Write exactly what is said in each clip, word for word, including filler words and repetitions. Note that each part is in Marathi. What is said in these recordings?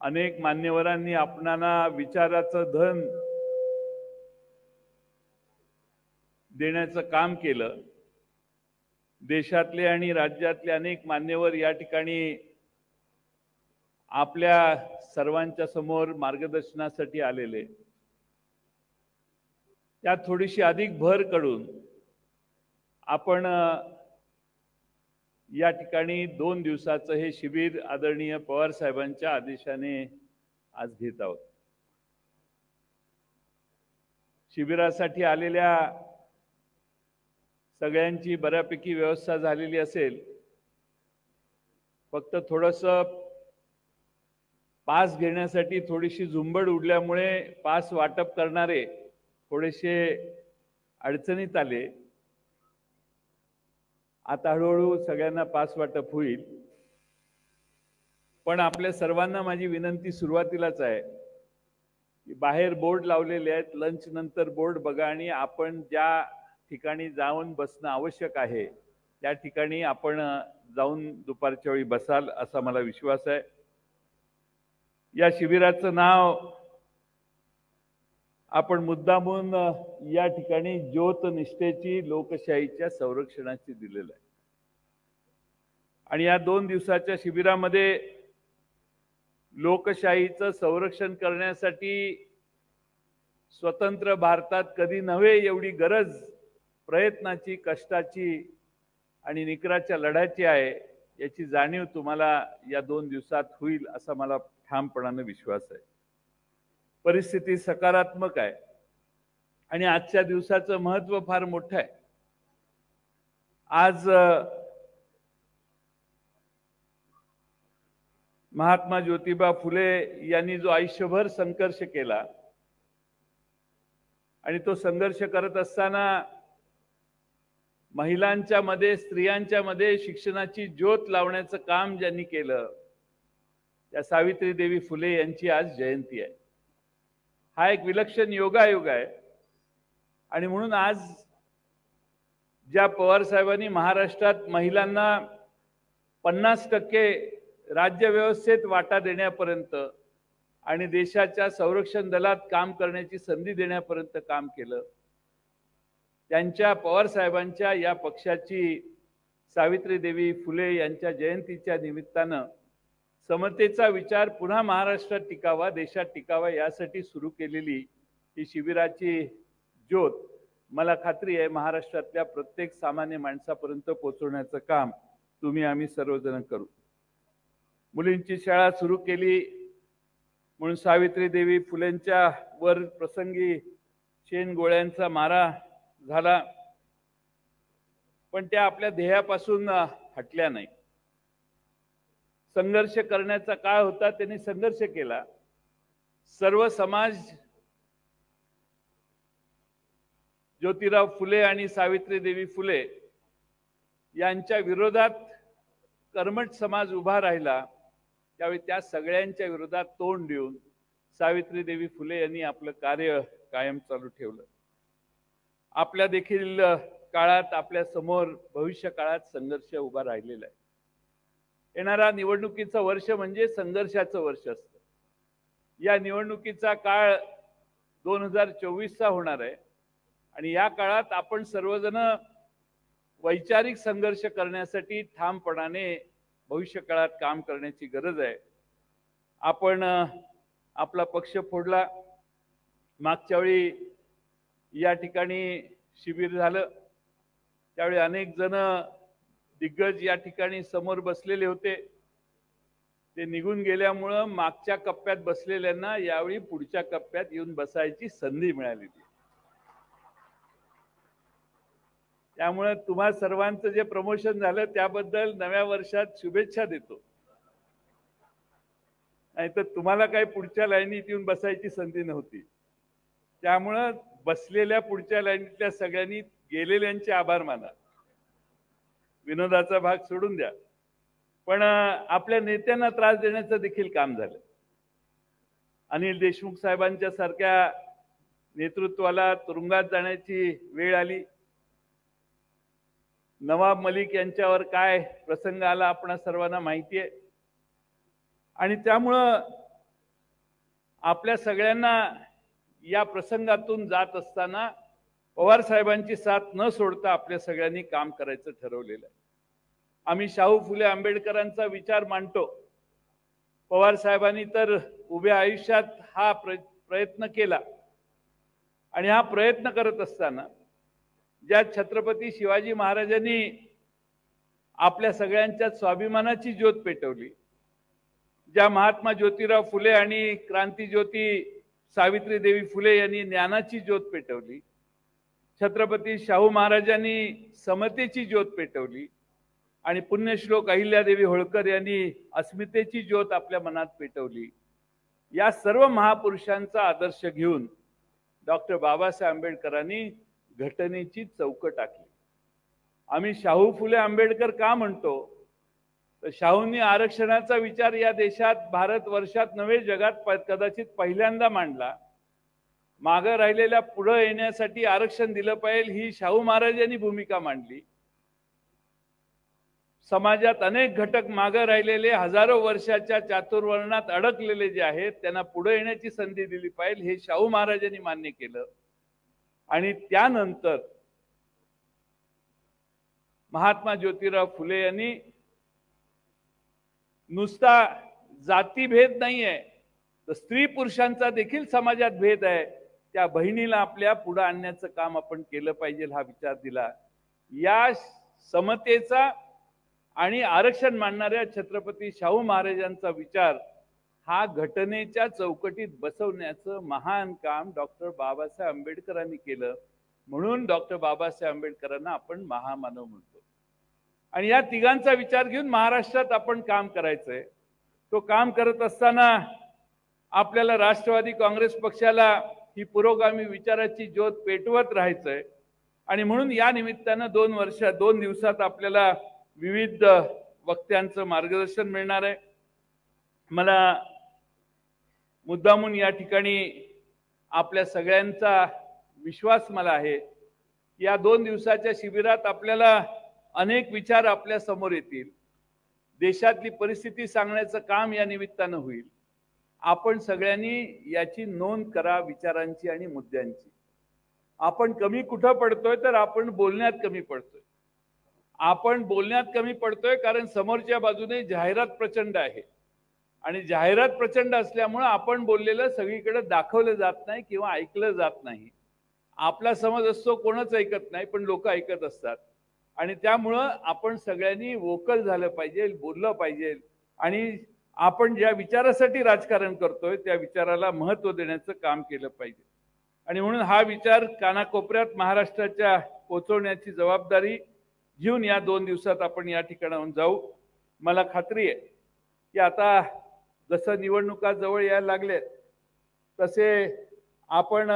अनेक मान्यवरांनी आपणाला विचाराचं धन देण्याचं काम केलं। देशातले आणि राज्यातले अनेक मान्यवर या ठिकाणी आपल्या सर्वांच्या समोर मार्गदर्शनासाठी आलेले। त्यात थोडीशी अधिक भर करून आपण या ठिकाणी दोन दिवसाचं हे शिबिर आदरणीय पवार साहेबांच्या आदेशाने आज घेत आहोत। शिबिरासाठी आलेल्या सगळ्यांची बऱ्यापैकी व्यवस्था झालेली असेल। फक्त थोडंसं पास घेण्यासाठी थोडीशी झुंबड उडल्यामुळे पास वाटप करणारे थोडेसे अडचणीत आले। आता हळूहळू सगळ्यांना पास वाटप होईल। पण आपल्या सर्वांना माझी विनंती सुरुवातीलाच आहे की बाहेर बोर्ड लावलेले आहेत, लंच नंतर बोर्ड बघा आणि आपण ज्या ठिकाणी जाऊन बसणं आवश्यक आहे त्या ठिकाणी आपण जाऊन दुपारच्या वेळी बसाल असा मला विश्वास आहे। या शिबिराचं नाव आपण मुद्दामून या ठिकाणी ज्योत निष्ठेची लोकशाहीच्या संरक्षणाची दिलेलं आहे। आणि या दोन दिवसाच्या शिबिरामध्ये लोकशाहीचं संरक्षण करण्यासाठी स्वतंत्र भारतात कधी नव्हे एवढी गरज प्रयत्नाची, कष्टाची आणि निकराच्या लढ्याची आहे याची जाणीव तुम्हाला या दोन दिवसात होईल असा मला ठामपणाने विश्वास आहे। परिस्थिती सकारात्मक आहे आणि आजच्या दिवसाचं महत्त्व फार मोठं आहे। आज महात्मा ज्योतिबा फुले यांनी जो आयुष्यभर संघर्ष केला आणि तो संघर्ष करत असताना महिलांच्या मध्ये, स्त्रियांच्या मध्ये शिक्षणाची ज्योत लावण्याचं काम ज्यांनी केलं त्या सावित्रीदेवी फुले यांची आज जयंती आहे। हा एक विलक्षण योगायोग आहे आणि म्हणून आज ज्या पवार साहेबांनी महाराष्ट्रात महिलांना पन्नास टक्के राज्य व्यवस्थेत वाटा देण्यापर्यंत आणि देशाच्या संरक्षण दलात काम करण्याची संधी देण्यापर्यंत काम केलं, त्यांच्या पवार साहेबांच्या या पक्षाची सावित्रीदेवी फुले यांच्या जयंतीच्या निमित्तानं समतेचा विचार पुन्हा महाराष्ट्रात टिकावा, देशात टिकावा यासाठी सुरू केलेली ही शिबिराची ज्योत मला खात्री आहे महाराष्ट्रातल्या प्रत्येक सामान्य माणसापर्यंत पोहोचवण्याचं काम तुम्ही आम्ही सर्वजण करू। मुलींची शाळा सुरू केली म्हणून सावित्रीदेवी फुलेंच्या वर प्रसंगी शेण गोळ्यांचा मारा झाला, पण त्या आपल्या ध्येयापासून हटल्या नाही। संघर्ष करण्याचा काळ होता, त्यांनी संघर्ष केला। सर्व समाज ज्योतिराव फुले आणि सावित्रीदेवी फुले यांच्या विरोधात कर्मठ समाज उभा राहिला, त्यावेळी त्या सगळ्यांच्या विरोधात तोंड देऊन सावित्रीदेवी फुले यांनी आपलं कार्य कायम चालू ठेवलं। आपल्या देखील काळात आपल्या समोर भविष्य काळात संघर्ष उभा राहिलेला आहे। येणारा निवडणुकीचं वर्ष म्हणजे संघर्षाचं वर्ष असतं। या निवडणुकीचा काळ दोन हजार चोवीस चा होणार आहे आणि या काळात आपण सर्वजण वैचारिक संघर्ष करण्यासाठी ठामपणाने भविष्य काळात काम करण्याची गरज आहे। आपण आपला पक्ष फोडला, मागच्या वेळी या ठिकाणी शिबिर झालं त्यावेळी अनेक जण दिग्गज या ठिकाणी समोर बसलेले होते, ते निघून गेल्यामुळं मागच्या कप्प्यात बसलेल्यांना यावेळी पुढच्या कप्प्यात येऊन बसायची संधी मिळाली। त्यामुळे तुम्हा सर्वांचं जे प्रमोशन झालं त्याबद्दल नव्या वर्षात शुभेच्छा देतो। नाहीतर तुम्हाला काही पुढच्या लाईनीत येऊन बसायची संधी नव्हती। त्यामुळे बसलेल्या पुढच्या लाईनीतल्या सगळ्यांनी गेलेल्यांचे आभार माना, विनोदाचा भाग सोडून द्या। पण आपल्या नेत्यांना त्रास देण्याचं देखील काम झालं। अनिल देशमुख साहेबांच्या सारख्या नेतृत्वाला तुरुंगात जाण्याची वेळ आली। नवाब मलिक यांच्यावर काय प्रसंग आला आपणा सर्वांना माहिती आहे आणि त्यामुळं आपल्या सगळ्यांना या प्रसंगातून जात असताना पवार साहेबांची साथ न सोडता आपल्या सगळ्यांनी काम करायचं ठरवलेलं आहे. आम्ही शाहू फुले आंबेडकरांचा विचार मांडतो. पवार साहेबांनी तर उभ्या आयुष्यात हा प्रयत्न केला आणि हा प्रयत्न करत असताना ज्या छत्रपती शिवाजी महाराजांनी आपल्या सगळ्यांच्या स्वाभिमानाची ज्योत पेटवली, ज्या महात्मा ज्योतिराव फुले आणि क्रांतिज्योती सावित्रीदेवी फुले यांनी ज्ञानाची ज्योत पेटवली, छत्रपती शाहू महाराजांनी समतेची ज्योत पेटवली आणि पुण्यश्लोक अहिल्यादेवी होळकर यांनी अस्मितेची ज्योत आपल्या मनात पेटवली, या सर्व महापुरुषांचा आदर्श घेऊन डॉक्टर बाबासाहेब आंबेडकरांनी घटनेची चौकट आखली. आम्ही शाहू फुले आंबेडकर का म्हणतो, तर शाहूंनी आरक्षणाचा विचार या देशात, भारत वर्षात नव्हे जगात कदाचित पहिल्यांदा मांडला. मागे राहिलेल्या पुढे येण्यासाठी आरक्षण दिलं पाहिजे ही शाहू महाराजांनी भूमिका मांडली. समाजात अनेक घटक मागे राहिलेले, हजारो वर्षाच्या चातुर्वर्णात अडकलेले जे आहेत त्यांना पुढे येण्याची संधी दिली पाहिजे हे शाहू महाराजांनी मान्य केलं. आणि त्यानंतर महात्मा ज्योतिराव फुले यांनी नुसता जातीभेद नाही आहे तर स्त्री पुरुषांचा देखील समाजात भेद आहे, त्या बहिणीला आपल्या पुढे आणण्याचं काम आपण केलं पाहिजे हा विचार दिला. या समतेचा आणि आरक्षण मानणाऱ्या छत्रपती शाहू महाराजांचा विचार हा घटनेच्या चौकटीत बसवण्याचं महान काम डॉक्टर बाबासाहेब आंबेडकरांनी केलं. म्हणून डॉक्टर बाबासाहेब आंबेडकरांना आपण महामानव म्हणतो. आणि या तिघांचा विचार घेऊन महाराष्ट्रात आपण काम करायचंय. तो काम करत असताना आपल्याला राष्ट्रवादी काँग्रेस पक्षाला ही पुरोगामी विचाराची ज्योत पेटवत राहायचंय. आणि म्हणून या निमित्तानं दोन वर्ष दोन दिवसात आपल्याला विविध वक्त्यांचं मार्गदर्शन मिळणार आहे. मला मुद्दामून या ठिकाणी आपल्या सगळ्यांचा विश्वास मला आहे, या दोन दिवसाच्या शिबिरात आपल्याला अनेक विचार आपल्या समोर येतील. देशातली परिस्थिती सांगण्याचं काम या निमित्तानं होईल. आपण सगळ्यांनी याची नोंद करा विचारांची आणि मुद्द्यांची. आपण कमी कुठं पडतोय तर आपण बोलण्यात कमी पडतोय. आपण बोलण्यात कमी पडतोय कारण समोरच्या बाजूने जाहिरात प्रचंड आहे आणि जाहिरात प्रचंड असल्यामुळे आपण बोललेलं सगळीकडे दाखवलं जात नाही किंवा ऐकलं जात नाही. आपला समज असतो कोणच ऐकत नाही पण लोक ऐकत असतात आणि त्यामुळं आपण सगळ्यांनी वोकल झालं पाहिजे, बोललं पाहिजे आणि आपण ज्या विचारासाठी राजकारण करतोय त्या विचाराला महत्त्व देण्याचं काम केलं पाहिजे. आणि म्हणून हा विचार कानाकोपऱ्यात महाराष्ट्राच्या पोहोचवण्याची जबाबदारी घेऊन या दोन दिवसात आपण या ठिकाणाहून जाऊ. मला खात्री आहे की आता जसं निवडणुका जवळ यायला लागल्यात तसे आपण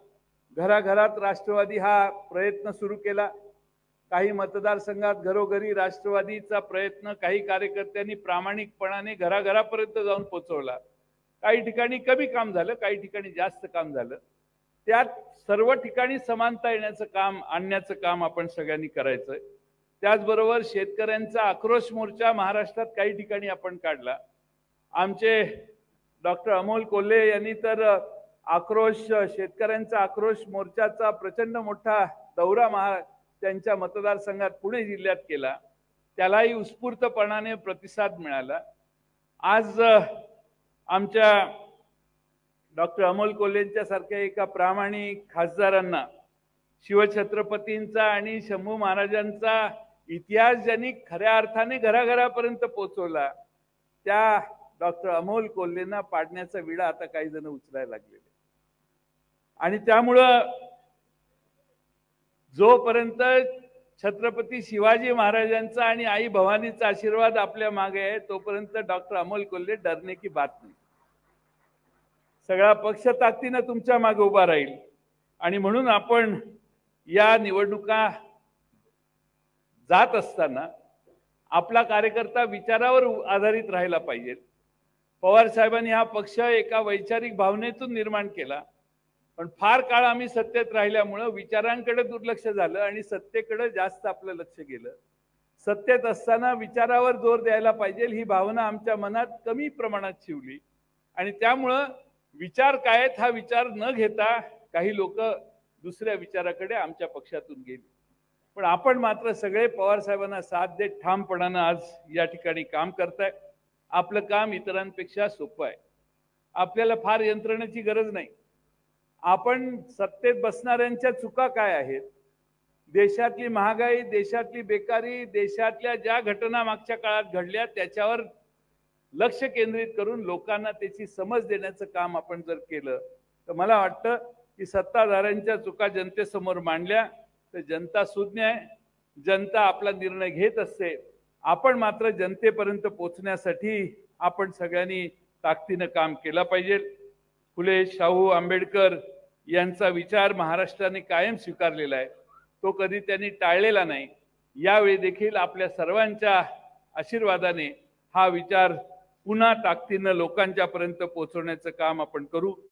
घराघरात राष्ट्रवादी हा प्रयत्न सुरू केला. काही मतदारसंघात घरोघरी राष्ट्रवादीचा प्रयत्न काही कार्यकर्त्यांनी प्रामाणिकपणाने घराघरापर्यंत जाऊन पोहोचवला. काही ठिकाणी कमी काम झालं, काही ठिकाणी जास्त काम झालं. त्यात सर्व ठिकाणी समानता येण्याचं काम आणण्याचं काम आपण सगळ्यांनी करायचंय. त्याचबरोबर शेतकऱ्यांचा आक्रोश मोर्चा महाराष्ट्रात काही ठिकाणी आपण काढला. आमचे डॉक्टर अमोल कोल्हे यांनी तर आक्रोश शेतकऱ्यांचा आक्रोश मोर्चाचा प्रचंड मोठा दौरा महा त्यांच्या मतदारसंघात पुणे जिल्ह्यात केला. त्यालाही उत्स्फूर्तपणाने प्रतिसाद मिळाला. आज आमच्या डॉक्टर अमोल कोल्हेंच्या सारख्या एका प्रामाणिक खासदारांना शिवछत्रपतींचा आणि शंभू महाराजांचा इतिहास ज्यांनी खऱ्या अर्थाने घराघरापर्यंत पोहोचवला त्या डॉक्टर अमोल कोल्हेंना पाडण्याचा विडा आता काही जण उचलायला लागलेले. आणि त्यामुळं जोपर्यंत छत्रपती शिवाजी महाराजांचा आणि आई भवानीचा आशीर्वाद आपल्या मागे आहे तोपर्यंत डॉक्टर अमोल कोल्हे डरने की बात नाही. सगळा पक्ष ताकदीने तुमच्या मागे उभा राहील. आणि म्हणून आपण या निवडणुका जात असताना आपला कार्यकर्ता विचारावर आधारित राहायला पाहिजे. पवार साहेबांनी हा पक्ष एका वैचारिक भावनेतून निर्माण केला, पण फार काळ आम्ही सत्तेत राहिल्यामुळे विचारांकडे दुर्लक्ष झालं आणि सत्तेकडे जास्त आपलं लक्ष गेलं. सत्तेत असताना विचारावर जोर द्यायला पाहिजे ही भावना आमच्या मनात कमी प्रमाणात शिवली आणि त्यामुळं विचार काय आहेत हा विचार न घेता काही लोक दुसऱ्या विचाराकडे आमच्या पक्षातून गेली. पण आपण मात्र सगळे पवार साहेबांना साथ देत ठामपणानं आज या ठिकाणी काम करताय. आपलं काम इतरांपेक्षा सोपं आहे. आपल्याला फार यंत्रणेची गरज नाही. आपण सत्तेत बसणाऱ्यांच्या चुका काय आहेत, देशातली महागाई, देशातली बेकारी, देशातल्या ज्या घटना मागच्या काळात घडल्या त्याच्यावर लक्ष केंद्रित करून लोकांना त्याची समज देण्याचं काम आपण जर केलं तर मला वाटतं की सत्ताधाऱ्यांच्या चुका जनतेसमोर मांडल्या तर जनता सुज्ञ आहे. जनता आपला निर्णय घेत असते. आपण मात्र जनतेपर्यंत पोहोचण्यासाठी आपण सगळ्यांनी ताकदीनं काम केलं पाहिजे. फुले, शाहू, आंबेडकर यांचा विचार महाराष्ट्राने कायम स्वीकारलेला आहे. तो कधी त्यांनी टाळलेला नाही. यावेळी देखील आपल्या सर्वांच्या आशीर्वादाने हा विचार पुन्हा ताकदीनं लोकांच्या पर्यंत पोहोचवण्याचं काम आपण करू.